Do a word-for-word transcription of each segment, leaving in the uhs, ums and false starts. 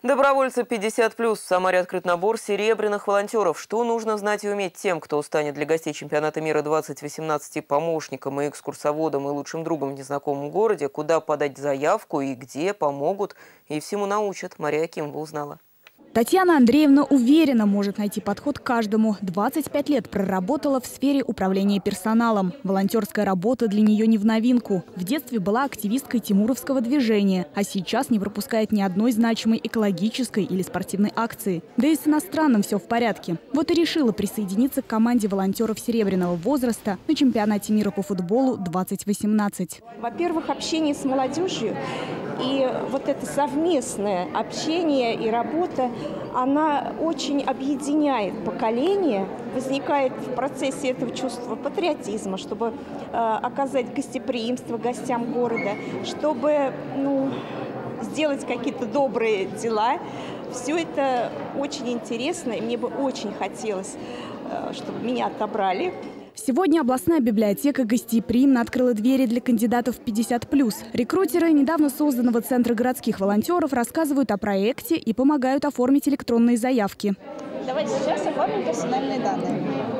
Добровольцы пятьдесят плюс. В Самаре открыт набор серебряных волонтеров. Что нужно знать и уметь тем, кто станет для гостей чемпионата мира двадцать восемнадцать помощником и экскурсоводом и лучшим другом в незнакомом городе, куда подать заявку и где помогут и всему научат. Мария Акимова узнала. Татьяна Андреевна уверенно может найти подход к каждому. двадцать пять лет проработала в сфере управления персоналом. Волонтерская работа для нее не в новинку. В детстве была активисткой Тимуровского движения, а сейчас не пропускает ни одной значимой экологической или спортивной акции. Да и с иностранным все в порядке. Вот и решила присоединиться к команде волонтеров серебряного возраста на чемпионате мира по футболу двадцать восемнадцать. Во-первых, общение с молодежью. И вот это совместное общение и работа, она очень объединяет поколение. Возникает в процессе этого чувство патриотизма, чтобы э, оказать гостеприимство гостям города, чтобы ну, сделать какие-то добрые дела. Все это очень интересно, и мне бы очень хотелось, э, чтобы меня отобрали. Сегодня областная библиотека гостеприимно открыла двери для кандидатов пятьдесят плюс. Рекрутеры недавно созданного Центра городских волонтеров рассказывают о проекте и помогают оформить электронные заявки. Давайте сейчас оформим персональные данные.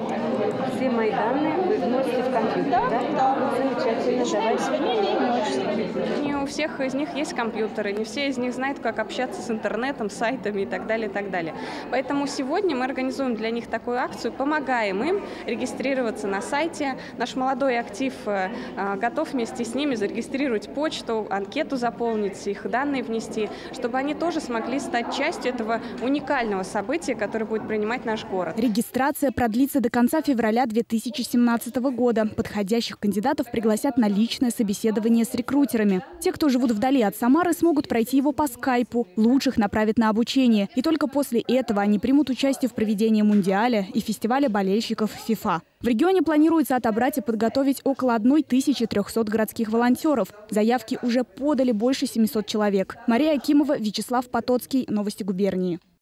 Все мои данные вы вносите в компьютер, да? Да, да. Замечательно. Давайте. Имя, отчество. Не у всех из них есть компьютеры, не все из них знают, как общаться с интернетом, с сайтами и так далее, и так далее. Поэтому сегодня мы организуем для них такую акцию, помогаем им регистрироваться на сайте. Наш молодой актив э, готов вместе с ними зарегистрировать почту, анкету заполнить, их данные внести, чтобы они тоже смогли стать частью этого уникального события, которое будет принимать наш город. Регистрация продлится до конца февраля две тысячи семнадцатого года. Подходящих кандидатов пригласят на личное собеседование с рекрутерами. Те, кто живут вдали от Самары, смогут пройти его по скайпу. Лучших направят на обучение. И только после этого они примут участие в проведении Мундиаля и фестиваля болельщиков ФИФА. В регионе планируется отобрать и подготовить около тысячи трёхсот городских волонтеров. Заявки уже подали больше семисот человек. Мария Акимова, Вячеслав Потоцкий. Новости губернии.